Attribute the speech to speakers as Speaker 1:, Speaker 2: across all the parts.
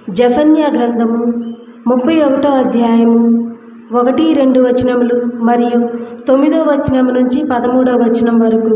Speaker 1: జెఫన్యా గ్రంథము 31వ అధ్యాయము 1-2 వచనములు మరియు 9వ వచనము నుంచి 13వ వచనం వరకు.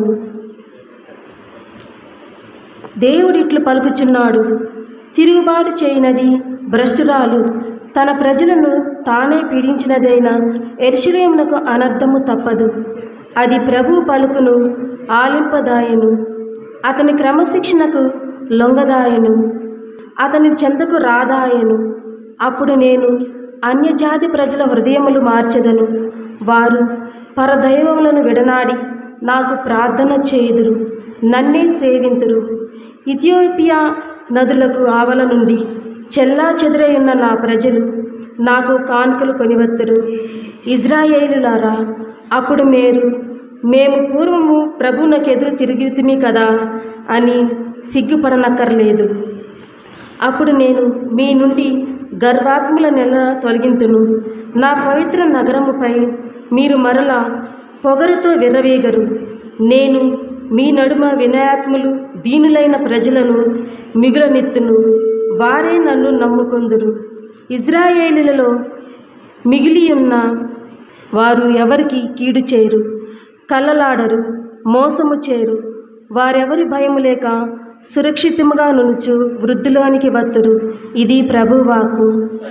Speaker 1: దేవుడిట్లు పలుకుచున్నాడు, తిరుగుబాటు చేయనది భ్రష్టురాలు తన ప్రజలను తానే పీడించినదైన యెరూషలేమునకు అనర్థము తప్పదు. అది ప్రభు పలుకును ఆలింపదాయను, అతని క్రమశిక్షణకు లొంగదాయను, అతని చెంతకు రాదాయను. అప్పుడు నేను అన్యజాతి ప్రజల హృదయములు మార్చెదను, వారు పరదైవములను విడనాడి నాకు ప్రార్థన చేయుదురు, నన్నే సేవింతురు. ఇథియోపియా నదులకు ఆవల నుండి చెల్లా చెదురైయున్న నా ప్రజలు నాకు కానుకలు కొనివత్తురు. ఇజ్రాయేలులారా, అప్పుడు మేము పూర్వము ప్రభువునకెదురు తిరిగితిమి కదా అని సిగ్గుపడనక్కర్లేదు. అప్పుడు నేను మీ నుండి గర్వాత్ముల నెల తొలగింతును. నా పవిత్ర నగరముపై మీరు మరలా పొగరుతో విర్రవీగరు. నేను మీ నడుమ వినయాత్ములు దీనులైన ప్రజలను మిగులనెత్తును, వారే నన్ను నమ్ముకొందురు. ఇజ్రాయేలులలో మిగిలియున్న వారు ఎవరికి కీడు చేయరు, కల్లలాడరు, మోసము చేయరు. వారెవరి భయము లేక సురక్షితముగా నునుచు వృద్ధిలోనికి వత్తురు. ఇది ప్రభువాక్కు.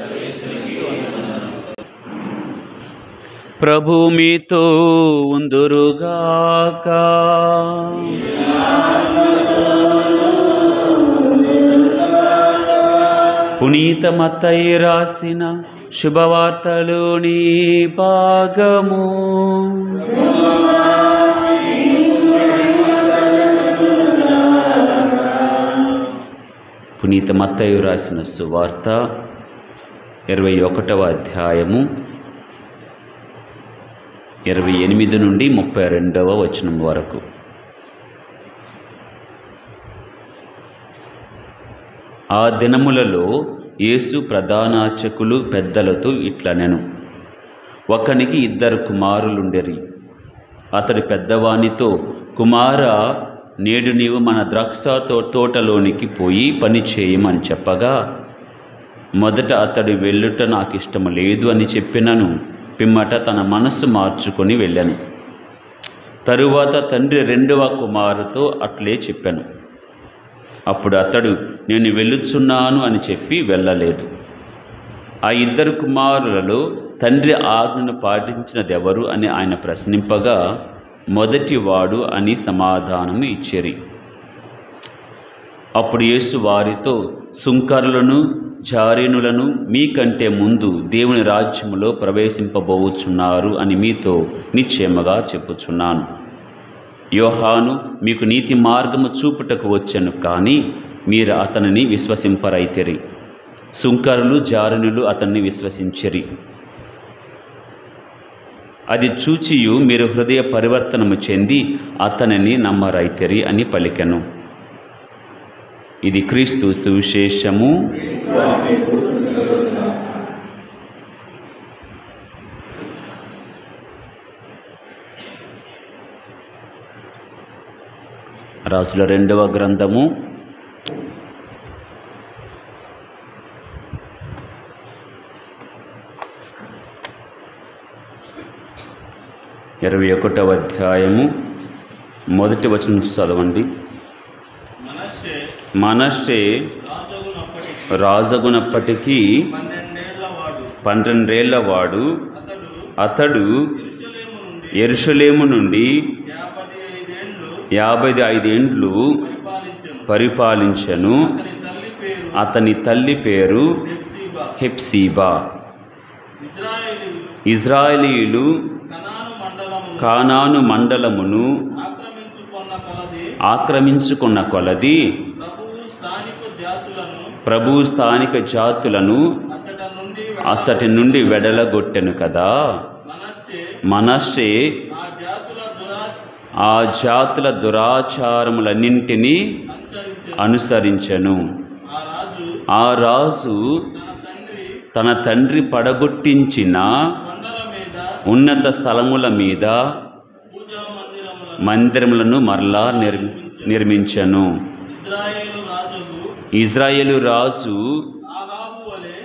Speaker 2: ప్రభు మీతో ఉందురుగాక. పునీత మత్తయి రాసిన శుభవార్తలోని భాగము. పునీత మత్తయి రాసిన సువార్త 21వ అధ్యాయము 28 నుండి 32వ వచనం వరకు. ఆ దినములలో యేసు ప్రధానార్చకులు పెద్దలతో ఇట్లనెను, ఒకనికి 2 కుమారులుండెరి. అతడు పెద్దవానితో, కుమారా, నేడు నీవు మన ద్రాక్ష తోటలోనికి పోయి పని చేయమని చెప్పగా, మొదట అతడు వెళ్ళుట నాకు ఇష్టము లేదు అని చెప్పినను, పిమ్మట తన మనస్సు మార్చుకొని వెళ్ళాను. తరువాత తండ్రి 2వ కుమారుతో అట్లే చెప్పాను. అప్పుడు అతడు, నేను వెళ్ళుచున్నాను అని చెప్పి వెళ్ళలేదు. ఆ 2 కుమారులలో తండ్రి ఆజ్ఞను పాటించినదెవరు అని ఆయన ప్రశ్నింపగా, మొదటివాడు అని సమాధానము ఇచ్చిరి. అప్పుడు యేసు వారితో, సుంకరులను జారీనులను మీకంటే ముందు దేవుని రాజ్యములో ప్రవేశింపబోచున్నారు అని మీతో నిశ్చయముగా చెప్పుచున్నాను. యోహాను మీకు నీతి మార్గము చూపుటకు వచ్చెను, కానీ మీరు అతనిని విశ్వసింపరైతిరి. సుంకరులు జారీనులు అతన్ని విశ్వసించిరి. అది చూచియు మీరు హృదయ పరివర్తనము చెంది అతనిని నమ్మరైతిరి అని పలికెను. ఇది క్రీస్తు సువిశేషము. రాసుల 2వ గ్రంథము 21వ అధ్యాయము 1వ వచనం చదవండి. మనష్షే రాజగునప్పటికీ 12 వాడు అతడు యెరూషలేము నుండి 55 ఏండ్లు పరిపాలించెను. అతని తల్లి పేరు హెప్సీబా. ఇజ్రాయేలీయులు కానాను మండలమును ఆక్రమించుకున్న కొలది ప్రభు స్థానిక జాతులను అచ్చటి నుండి వెడలగొట్టెను కదా. మనష్షే ఆ జాతుల దురాచారములన్నింటినీ అనుసరించెను. ఆ రాజు తన తండ్రి పడగొట్టించిన ఉన్నత స్థలముల మీద మందిరములను మరలా నిర్మించెను. ఇజ్రాయేలు రాజు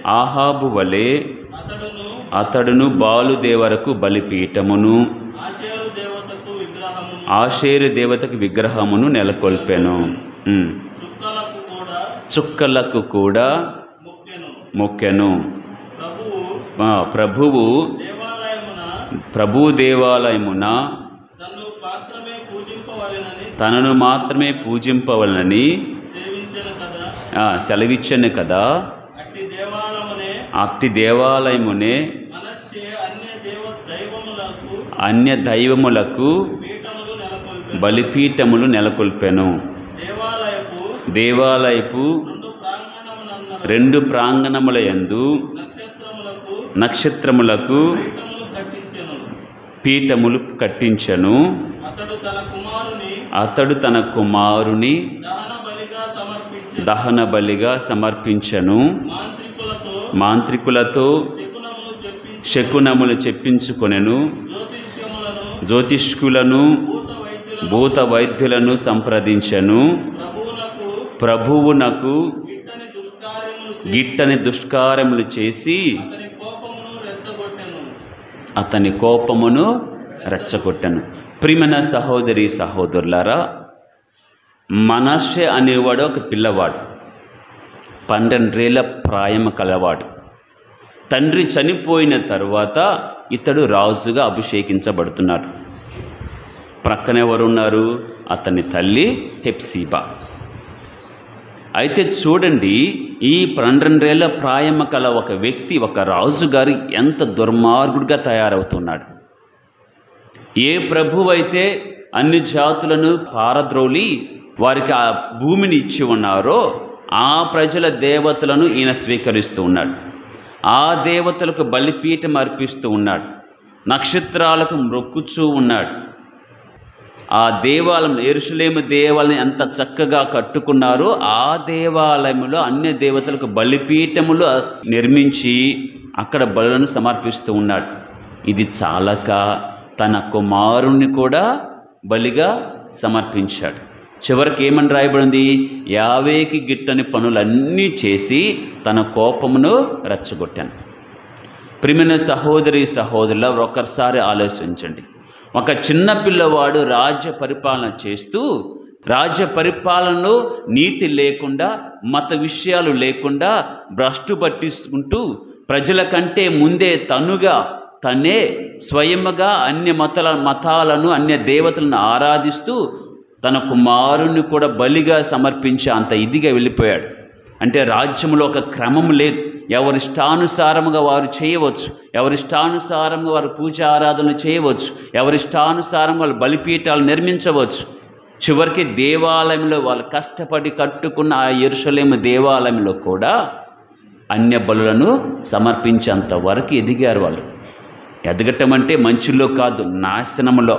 Speaker 2: ఆహాబు వలె
Speaker 3: అతడును
Speaker 2: అతడును బాలు దేవరకు బలిపీఠమును
Speaker 3: ఆషేరు దేవతకు విగ్రహమును
Speaker 2: ఆషేరు దేవతకు విగ్రహమును నెలకొల్పెను.
Speaker 3: చుక్కలకు కూడా
Speaker 2: చుక్కలకు కూడా
Speaker 3: మొక్కెను.
Speaker 2: మొక్కెను.
Speaker 3: ప్రభువు
Speaker 2: ప్రభు దేవాలయమున తనను మాత్రమే పూజింపవలనని
Speaker 3: సేవించెను కదా.
Speaker 2: సెలవిచ్చెను కదా. అట్టి దేవాలయమునే
Speaker 3: మనష్షే
Speaker 2: అన్య దైవములకు బలిపీఠములు నెలకొల్పెను. దేవాలయపు 2 ప్రాంగణముల యందు నక్షత్రములకు పీఠములు కట్టించెను. అతడు తన కుమారుని దహన బలిగా సమర్పించెను. మాంత్రికులతో శకునములు చెప్పించుకొనెను. జ్యోతిష్కులను భూత వైద్యులను సంప్రదించెను. ప్రభువునకు గిట్టని దుష్కార్యములు చేసి అతని కోపమును రెచ్చగొట్టెను. ప్రియమైన సహోదరి సహోదరులారా, మనష్షే అనేవాడు ఒక పిల్లవాడు, 12 ఏళ్ల ప్రాయము కలవాడు. తండ్రి చనిపోయిన తర్వాత ఇతడు రాజుగా అభిషేకించబడుతున్నాడు. ప్రక్కన ఎవరున్నారు? అతని తల్లి హెప్సీబా. అయితే చూడండి, ఈ 12 ఏళ్ల ప్రాయము కల ఒక వ్యక్తి, ఒక రాజుగారు ఎంత దుర్మార్గుడిగా తయారవుతున్నాడు. ఏ ప్రభువు అయితే అన్ని జాతులను పారద్రోలి వారికి ఆ భూమిని ఇచ్చి ఉన్నారో ఆ ప్రజల దేవతలను ఈయన స్వీకరిస్తూ ఉన్నాడు. ఆ దేవతలకు బలిపీఠం అర్పిస్తూ ఉన్నాడు. నక్షత్రాలకు మ్రొక్కుచూ ఉన్నాడు. ఆ దేవాలయం, యెరూషలేము దేవాలయం ఎంత చక్కగా కట్టుకున్నారో ఆ దేవాలయంలో అన్య దేవతలకు బలిపీఠములు నిర్మించి అక్కడ బలులను సమర్పిస్తూ ఉన్నాడు. ఇది చాలక తన కుమారుణ్ణి కూడా బలిగా సమర్పించాడు. చివరికి ఏమని రాయబడింది? యావేకి గిట్టని పనులన్నీ చేసి తన కోపమును రెచ్చగొట్టాను. ప్రియమైన సహోదరి సహోదరుల, ఒక్కసారి ఆలోచించండి. ఒక చిన్న పిల్లవాడు రాజ్య పరిపాలన చేస్తూ, రాజ్య పరిపాలనలో నీతి లేకుండా, మత విషయాలు లేకుండా భ్రష్టు పట్టించుకుంటూ ప్రజల కంటే ముందే తనే స్వయముగా అన్య మతాలను అన్య దేవతలను ఆరాధిస్తూ తన కుమారుని కూడా బలిగా సమర్పించే అంత ఇదిగా వెళ్ళిపోయాడు. అంటే రాజ్యంలో ఒక క్రమం లేదు. ఎవరిష్టానుసారముగా వారు చేయవచ్చు, ఎవరిష్టానుసారంగా వారు పూజ ఆరాధనలు చేయవచ్చు, ఎవరిష్టానుసారంగా వాళ్ళు బలిపీఠాలు నిర్మించవచ్చు. చివరికి దేవాలయంలో వాళ్ళు కష్టపడి కట్టుకున్న ఆ యెరూషలేము దేవాలయంలో కూడా అన్య బలులను సమర్పించేంత వరకు ఎదిగారు. వాళ్ళు ఎదగటం అంటే మంచిలో కాదు, నాశనంలో.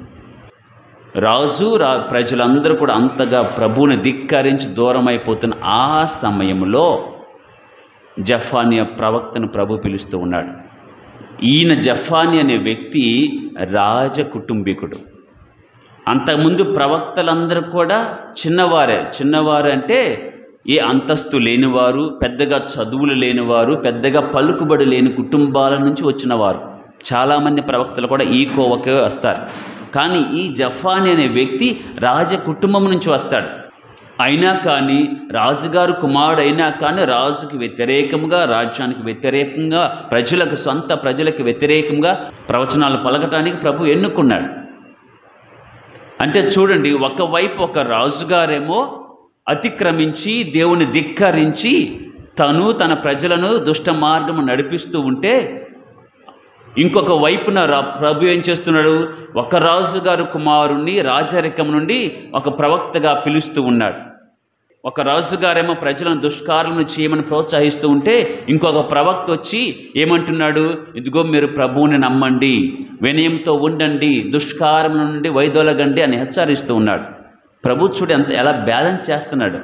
Speaker 2: రాజు ప్రజలందరూ కూడా అంతగా ప్రభువుని ధిక్కరించి దూరం అయిపోతున్న ఆ సమయంలో జఫానియా ప్రవక్తను ప్రభు పిలుస్తూ ఉన్నాడు. ఈయన జఫానియా అనే వ్యక్తి రాజ కుటుంబీకుడు. అంతకుముందు ప్రవక్తలందరూ కూడా చిన్నవారు అంటే ఏ అంతస్తు లేనివారు, పెద్దగా చదువులు లేనివారు, పెద్దగా పలుకుబడి లేని కుటుంబాల నుంచి వచ్చినవారు. చాలామంది ప్రవక్తలు కూడా ఈ కోవకే వస్తారు. కానీ ఈ జఫాని అనే వ్యక్తి రాజ కుటుంబం నుంచి వస్తాడు. అయినా కానీ, రాజుగారు కుమారుడు అయినా కానీ రాజుకి వ్యతిరేకంగా, రాజ్యానికి వ్యతిరేకంగా, సొంత ప్రజలకు వ్యతిరేకంగా ప్రవచనాలు పలకటానికి ప్రభు ఎన్నుకున్నాడు. అంటే చూడండి, ఒకవైపు ఒక రాజుగారేమో అతిక్రమించి దేవుని ధిక్కరించి తన ప్రజలను దుష్ట మార్గము నడిపిస్తూ ఉంటే, ఇంకొక వైపున ప్రభు ఏం చేస్తున్నాడు? ఒక రాజుగారు కుమారుణ్ణి రాజరికం నుండి ఒక ప్రవక్తగా పిలుస్తూ ఉన్నాడు. ఒక రాజుగారేమో ప్రజలను దుష్కార్యలను చేయమని ప్రోత్సహిస్తూ ఉంటే, ఇంకొక ప్రవక్త వచ్చి ఏమంటున్నాడు? ఇదిగో మీరు ప్రభువుని నమ్మండి, వినయంతో ఉండండి, దుష్కార్యం నుండి వైదొలగండి అని హెచ్చరిస్తూ ఉన్నాడు. ప్రభు చూడు ఎలా బ్యాలెన్స్ చేస్తున్నాడు.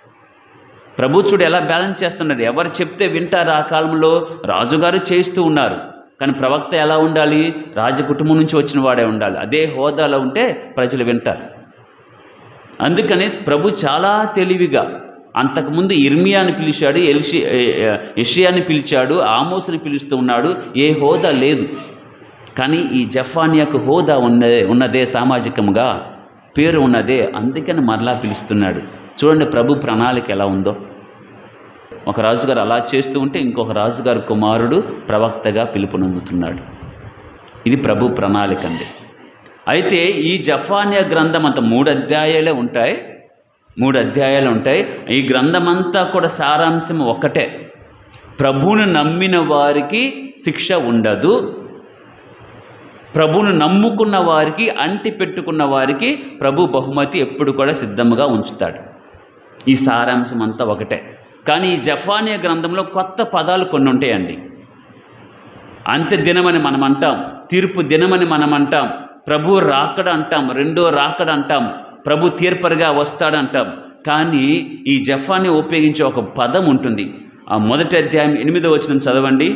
Speaker 2: ఎవరు చెప్తే వింటారు? ఆ కాలంలో రాజుగారు చేస్తూ ఉన్నారు. కానీ ప్రవక్త ఎలా ఉండాలి? రాజకుటుంబం నుంచి వచ్చిన వాడే ఉండాలి. అదే హోదాలో ఉంటే ప్రజలు వింటారు. అందుకని ప్రభు చాలా తెలివిగా అంతకుముందు ఇర్మియాని పిలిచాడు, యెషయాని పిలిచాడు, ఆమోసుని పిలుస్తూ ఉన్నాడు. ఏ హోదా లేదు. కానీ ఈ జఫానియాకు హోదా ఉన్నదే, సామాజికంగా పేరు ఉన్నదే. అందుకని మరలా పిలుస్తున్నాడు. చూడండి ప్రభు ప్రణాళిక ఎలా ఉందో. ఒక రాజుగారు అలా చేస్తూ ఉంటే ఇంకొక రాజుగారు కుమారుడు ప్రవక్తగా పిలుపునందుతున్నాడు. ఇది ప్రభు ప్రణాళిక అండి. అయితే ఈ జఫానియా గ్రంథం అంతా 3 అధ్యాయాలే ఉంటాయి. 3 అధ్యాయాలు ఉంటాయి. ఈ గ్రంథమంతా కూడా సారాంశం ఒక్కటే. ప్రభువును నమ్మిన వారికి శిక్ష ఉండదు, ప్రభువును నమ్ముకున్న వారికి, అంటి పెట్టుకున్న వారికి ప్రభు బహుమతి ఎప్పుడు కూడా సిద్ధంగా ఉంచుతాడు. ఈ సారాంశం అంతా ఒకటే. కానీ ఈ జఫానియా గ్రంథంలో కొత్త పదాలు కొన్ని ఉంటాయండి. అంత్య దినమని మనం అంటాం, తీర్పు దినమని మనం అంటాం, ప్రభు రాకడ అంటాం, రెండో రాకడ అంటాం, ప్రభు తీర్పరిగా వస్తాడంటాం. కానీ ఈ జఫానియా ఉపయోగించే ఒక పదం ఉంటుంది. ఆ 1వ అధ్యాయం 8వ వచనం చదవండి.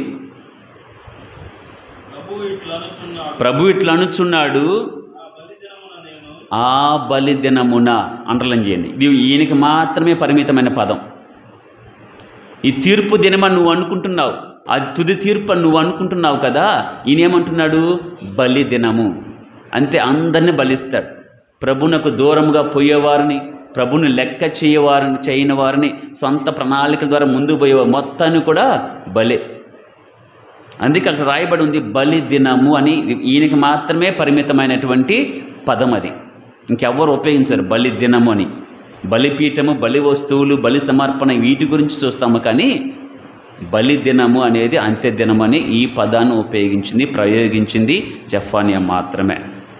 Speaker 2: ప్రభు ఇట్లా అనుచున్నాడు, ఆ బలిదినమున, అండర్లైన్ చేయండి. ఇది ఈయనకి మాత్రమే పరిమితమైన పదం. ఈ తీర్పు దినమని నువ్వు అనుకుంటున్నావు, అది తుది తీర్పు అని నువ్వు అనుకుంటున్నావు కదా. ఈయనేమంటున్నాడు? బలిదినము. అంతే, అందరినీ బలిస్తాడు. ప్రభునకు దూరంగా పోయేవారిని, ప్రభుని లెక్క చేయని వారిని, సొంత ప్రణాళిక ద్వారా ముందుకు పోయేవారు మొత్తాన్ని కూడా బలే. అందుకే అక్కడ రాయబడి ఉంది బలి దినము అని. ఈయనకి మాత్రమే పరిమితమైనటువంటి పదం అది. ఇంకెవ్వరు ఉపయోగించారు బలి దినము అని. బలిపీఠము, బలి వస్తువులు, బలి సమర్పణ వీటి గురించి చూస్తాము. కానీ బలి దినము అనేది అంత్య దినమని ఈ పదాన్ని ప్రయోగించింది జఫానియా మాత్రమే.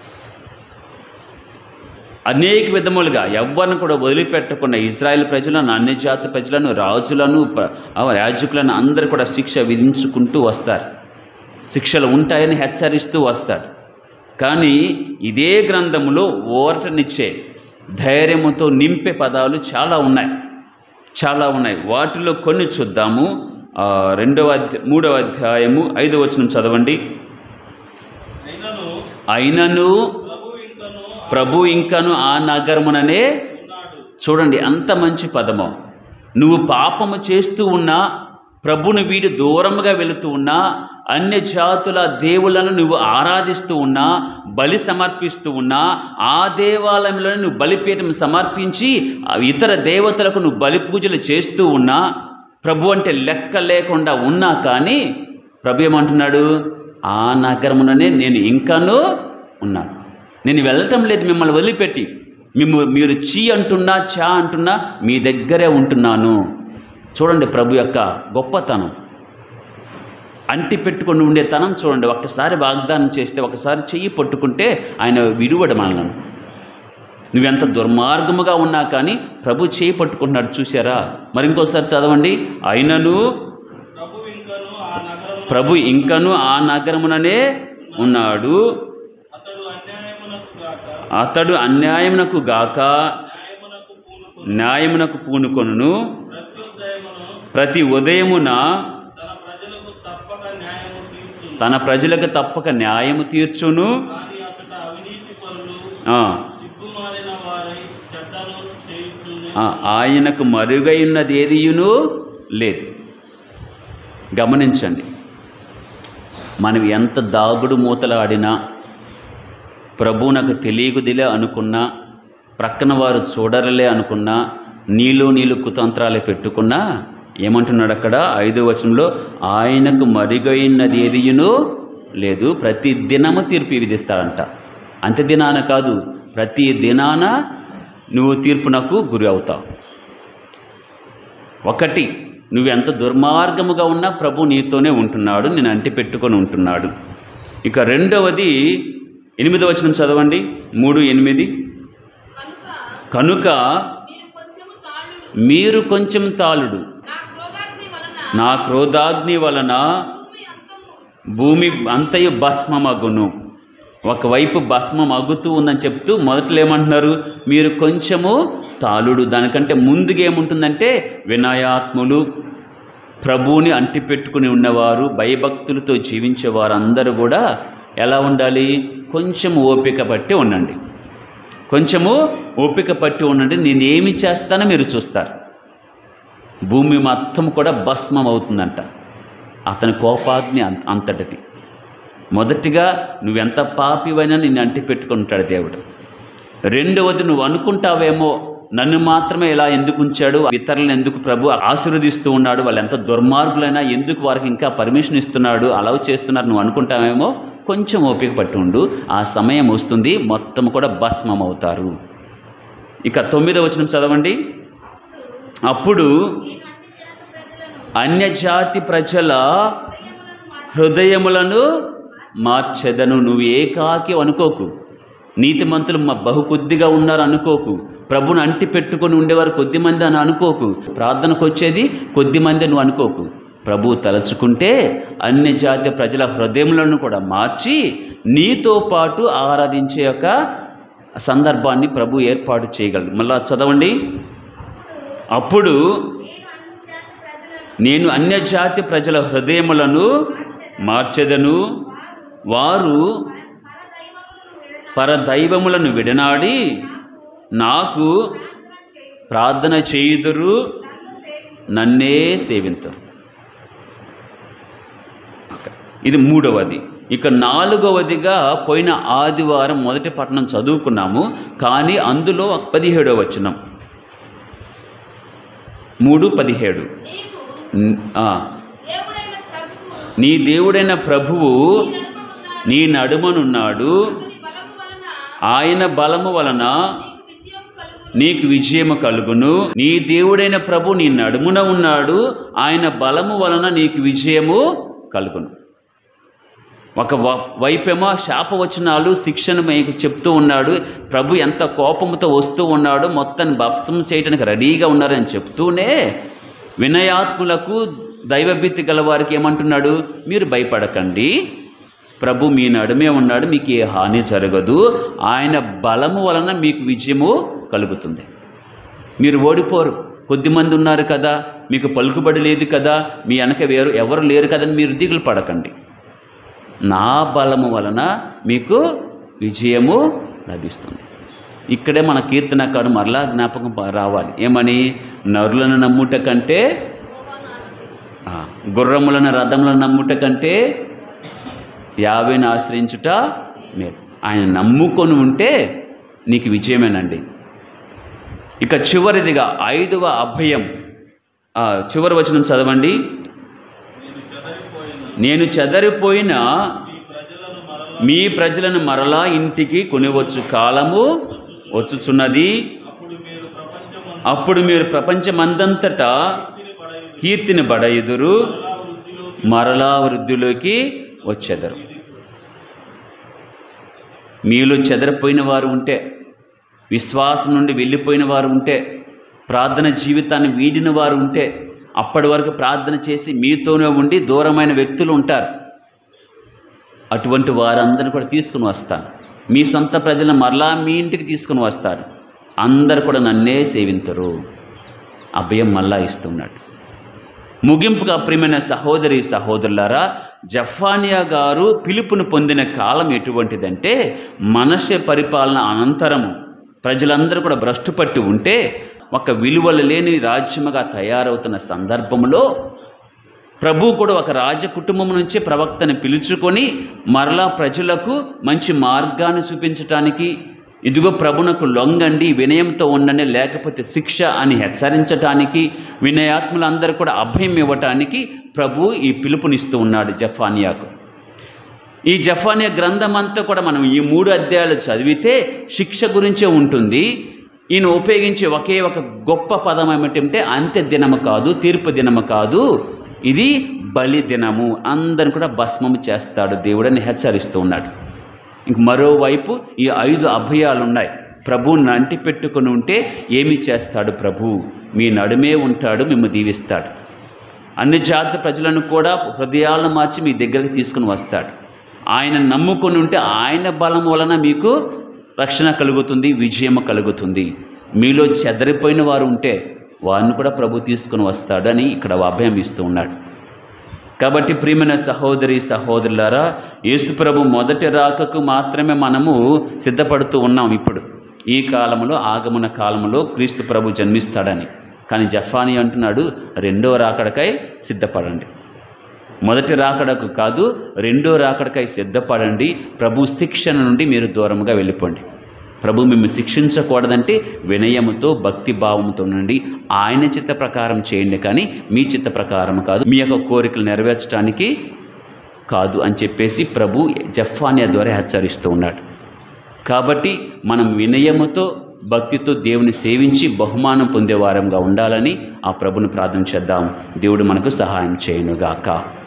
Speaker 2: అనేక విధములుగా ఎవ్వరిని కూడా వదిలిపెట్టకుండా ఇశ్రాయేల్ ప్రజలను, అన్ని జాతి ప్రజలను, రాజులను, యాజకులను అందరూ కూడా శిక్ష విధించుకుంటూ వస్తారు. శిక్షలు ఉంటాయని హెచ్చరిస్తూ వస్తాడు. కానీ ఇదే గ్రంథంలో ఓరటనిచ్చే, ధైర్యముతో నింపే పదాలు చాలా ఉన్నాయి. వాటిలో కొన్ని చూద్దాము. 3వ అధ్యాయము 5వ వచనం చదవండి. అయినను ప్రభు ఇంకను ఆ నగరముననే. చూడండి అంత మంచి పదము. నువ్వు పాపము చేస్తూ ఉన్నా, ప్రభుని వీడి దూరంగా వెళుతూ ఉన్నా, అన్య జాతుల దేవులను నువ్వు ఆరాధిస్తూ ఉన్నా, బలి సమర్పిస్తూ ఉన్నా, ఆ దేవాలయంలో నువ్వు బలిపీఠం సమర్పించి ఇతర దేవతలకు నువ్వు బలి పూజలు చేస్తూ ఉన్నా, ప్రభు అంటే లెక్క లేకుండా ఉన్నా, కానీ ప్రభు ఏమంటున్నాడు? ఆ నగరముననే నేను ఇంకానూ ఉన్నాను. నేను వెళ్ళటం లేదు మిమ్మల్ని వదిలిపెట్టి. మీరు చీ అంటున్నా, చా అంటున్నా, మీ దగ్గరే ఉంటున్నాను. చూడండి ప్రభు యొక్క గొప్పతనం, అంటి పెట్టుకొని ఉండేతనం చూడండి. ఒక్కసారి వాగ్దానం చేస్తే, ఒకసారి చెయ్యి పట్టుకుంటే ఆయన విడువడు మనలను. నువ్వెంత దుర్మార్గముగా ఉన్నా కానీ ప్రభు చేయి పట్టుకుంటున్నాడు. చూసారా? మరి ఇంకోసారి చదవండి. అయినను ప్రభు ఇంకను ఆ నగరముననే ఉన్నాడు, అతడు అన్యాయమునకు గాక న్యాయమునకు పూనుకొనును, ప్రతి ఉదయమున తన ప్రజలకు తప్పక న్యాయము తీర్చును. ఆయనకు మరుగైనది ఏదియును లేదు. గమనించండి, మనం ఎంత దాగుడు మూతలు ఆడినా, ప్రభువునకు తెలియకుదిలే అనుకున్నా, ప్రక్కన వారు చూడరలే అనుకున్నా, నీళ్ళు కుతంత్రాలే పెట్టుకున్నా, ఏమంటున్నాడు అక్కడ 5వ వచనంలో? ఆయనకు మరుగైనది ఏదియును లేదు, ప్రతి దినము తీర్పు విధిస్తాడంట. అంత్య దినాన కాదు, ప్రతి దినాన నువ్వు తీర్పునకు గురి అవుతావు. ఒకటి, నువ్వు ఎంత దుర్మార్గముగా ఉన్నా ప్రభు నీతోనే ఉంటున్నాడు, నేను అంటి పెట్టుకొని ఉంటున్నాడు. ఇక రెండవది 8వ వచనం చదవండి. 3:8. కనుక మీరు కొంచెం తాళుడు, నా క్రోధాగ్ని వలన భూమి అంతయు భస్మమగును. ఒకవైపు భస్మం అగుతూ ఉందని చెప్తూ మొదట్లో ఏమంటున్నారు? మీరు కొంచెము తాళుడు. దానికంటే ముందుగా ఏముంటుందంటే, వినయాత్ములు, ప్రభువుని అంటిపెట్టుకుని ఉన్నవారు, భయభక్తులతో జీవించేవారు అందరూ కూడా ఎలా ఉండాలి? కొంచెం ఓపిక పట్టి ఉండండి. కొంచెము ఓపిక పట్టి ఉండండి, నేనేమి చేస్తానో మీరు చూస్తారు. భూమి మొత్తం కూడా భస్మం అవుతుందంట. అతని కోపాగ్ని అంతటిది. మొదటిగా నువ్వెంత పాపివైనా నిన్ను అంటి పెట్టుకుంటాడు దేవుడు. రెండవది, నువ్వు అనుకుంటావేమో నన్ను మాత్రమే ఇలా ఎందుకు ఉంచాడు, ఇతరులను ఎందుకు ప్రభు ఆశీర్వదిస్తూ ఉన్నాడు, వాళ్ళు ఎంత దుర్మార్గులైనా ఎందుకు వారికి ఇంకా పర్మిషన్ ఇస్తున్నాడు, అలౌ చేస్తున్నారు నువ్వు అనుకుంటావేమో. కొంచెం ఓపిక పట్టి ఉండు, ఆ సమయం వస్తుంది, మొత్తం కూడా భస్మం అవుతారు. ఇక 9వ వచనం చదవండి. అప్పుడు అన్యజాతి ప్రజల హృదయములను మార్చెదను. నువ్వు ఏకాకి అనుకోకు, నీతిమంతులు బహు కొద్దిగా ఉన్నారు అనుకోకు, ప్రభుని అంటి పెట్టుకొని ఉండేవారు కొద్దిమంది అని అనుకోకు, ప్రార్థనకు వచ్చేది కొద్దిమంది నువ్వు అనుకోకు. ప్రభు తలచుకుంటే అన్ని జాతి ప్రజల హృదయములను కూడా మార్చి నీతో పాటు ఆరాధించే యొక్క సందర్భాన్ని ప్రభు ఏర్పాటు చేయగలడు. మళ్ళా చదవండి. అప్పుడు నేను అన్యజాతి ప్రజల హృదయములను మార్చెదను, వారు పరదైవములను విడనాడి నాకు ప్రార్థన చేయుదురు, నన్నే సేవింతురు. ఇది 3వది. ఇక 4వదిగా పోయిన ఆదివారం మొదటి పట్టణం చదువుకున్నాము, కానీ అందులో 17వ వచనం 3:17 నీ దేవుడైన ప్రభువు నీ నడుమనున్నాడు, ఆయన బలము వలన నీకు విజయము కలుగును. నీ దేవుడైన ప్రభు నీ నడుమున ఉన్నాడు, ఆయన బలము వలన నీకు విజయము కలుగును. ఒక వైపేమో శాపవచనాలు శిక్షను మీకు చెప్తూ ఉన్నాడు. ప్రభు ఎంత కోపంతో వస్తూ ఉన్నాడు, మొత్తాన్ని భస్మం చేయడానికి రెడీగా ఉన్నారని చెప్తూనే వినయాత్ములకు దైవభీతి గల వారికి ఏమంటున్నాడు, మీరు భయపడకండి, ప్రభు మీ నడుమే ఉన్నాడు, మీకు ఏ హాని జరగదు, ఆయన బలము వలన మీకు విజయము కలుగుతుంది. మీరు ఓడిపోరు, కొద్దిమంది ఉన్నారు కదా, మీకు పలుకుబడి లేదు కదా, మీ వెనక ఎవరు లేరు కదని మీరు దిగులు పడకండి, నా బలము వలన మీకు విజయము లభిస్తుంది. ఇక్కడే మన కీర్తనకాడు మరలా జ్ఞాపకం రావాలి. ఏమని? నరులను నమ్ముట కంటే, గుర్రములను రథములను నమ్ముట కంటే యావేను ఆశ్రయించుట మేలు. ఆయన నమ్ముకొని ఉంటే నీకు విజయమేనండి. ఇక చివరిదిగా 5వ అభయం, చివరి వచనం చదవండి. నేను చెదరిపోయిన మీ ప్రజలను మరలా ఇంటికి కొనివచ్చు కాలము వచ్చుచున్నది, అప్పుడు మీరు ప్రపంచమందంతటా కీర్తిని బడయుదురు, మరలా వృద్ధిలోకి వచ్చెదరు. మీలో చెదరిపోయిన వారు ఉంటే, విశ్వాసం నుండి వెళ్ళిపోయిన వారు ఉంటే, ప్రార్థన జీవితాన్ని వీడిన వారు ఉంటే, అప్పటి వరకు ప్రార్థన చేసి మీతోనే ఉండి దూరమైన వ్యక్తులు ఉంటారు. అటువంటి వారందరిని కూడా తీసుకుని వస్తాను, మీ సొంత ప్రజలను మరలా మీ ఇంటికి తీసుకుని వస్తారు, అందరు కూడా నన్నే సేవించరు. అభయం మళ్ళా ఇస్తున్నాడు. ముగింపుగా ప్రియమైన సహోదరి సహోదరులారా, జఫానియా గారు పిలుపును పొందిన కాలం ఎటువంటిదంటే, మనష్య పరిపాలన అనంతరము ప్రజలందరూ కూడా భ్రష్టుపట్టి ఉంటే, ఒక విలువలు లేని రాజ్యముగా తయారవుతున్న సందర్భంలో ప్రభు కూడా ఒక రాజ కుటుంబం నుంచే ప్రవక్తని పిలుచుకొని మరలా ప్రజలకు మంచి మార్గాన్ని చూపించటానికి, ఇదిగో ప్రభునకు లొంగండి, వినయంతో ఉండండి, లేకపోతే శిక్ష అని హెచ్చరించటానికి, వినయాత్ములందరూ కూడా అభయం ఇవ్వటానికి ప్రభు ఈ పిలుపునిస్తూ ఉన్నాడు జఫానియాకు. ఈ జఫానియా గ్రంథం అంతా కూడా మనం ఈ 3 అధ్యాయాలు చదివితే శిక్ష గురించే ఉంటుంది. ఈయన ఉపయోగించే ఒకే ఒక గొప్ప పదం ఏమిటంటే అంత్య దినము కాదు, తీర్పు దినము కాదు, ఇది బలి దినము, అందరిని కూడా భస్మము చేస్తాడు దేవుడని హెచ్చరిస్తూ ఉన్నాడు. ఇంక మరోవైపు ఈ 5 అభయాలు ఉన్నాయి. ప్రభువుని అంటి పెట్టుకుని ఉంటే ఏమి చేస్తాడు ప్రభు? మీ నడుమే ఉంటాడు, మిమ్మల్ని దీవిస్తాడు. అన్ని జాతి ప్రజలను కూడా హృదయాలను మార్చి మీ దగ్గరికి తీసుకుని వస్తాడు. ఆయన నమ్ముకొని ఉంటే ఆయన బలం వలన మీకు రక్షణ కలుగుతుంది, విజయం కలుగుతుంది. మీలో చెదరిపోయిన వారు ఉంటే వారిని కూడా ప్రభు తీసుకుని వస్తాడు అని ఇక్కడ అభయం ఇస్తూ ఉన్నాడు. కాబట్టి ప్రియమైన సహోదరి సహోదరులారా, యేసుప్రభు మొదటి రాకకు మాత్రమే మనము సిద్ధపడుతూ ఉన్నాం. ఇప్పుడు ఈ కాలంలో, ఆగమన కాలంలో క్రీస్తు ప్రభు జన్మిస్తాడని కానీ జఫానియా అంటున్నాడు, రెండో రాకడకై సిద్ధపడండి. మొదటి రాకడకు కాదు, రెండో రాకడకై సిద్ధపడండి. ప్రభు శిక్షణ నుండి మీరు దూరంగా వెళ్ళిపోండి. ప్రభు మిమ్మల్ని శిక్షించకూడదంటే వినయముతో భక్తి భావంతో నుండి ఆయన చిత్త ప్రకారం చేయండి, కానీ మీ చిత్త ప్రకారం కాదు, మీ యొక్క కోరికలు నెరవేర్చడానికి కాదు అని చెప్పేసి ప్రభు జఫానియా ద్వారా హెచ్చరిస్తూ ఉన్నాడు. కాబట్టి మనం వినయముతో భక్తితో దేవుని సేవించి బహుమానం పొందే వారంగా ఉండాలని ఆ ప్రభుని ప్రార్థన చేద్దాం. దేవుడు మనకు సహాయం చేయనుగాక.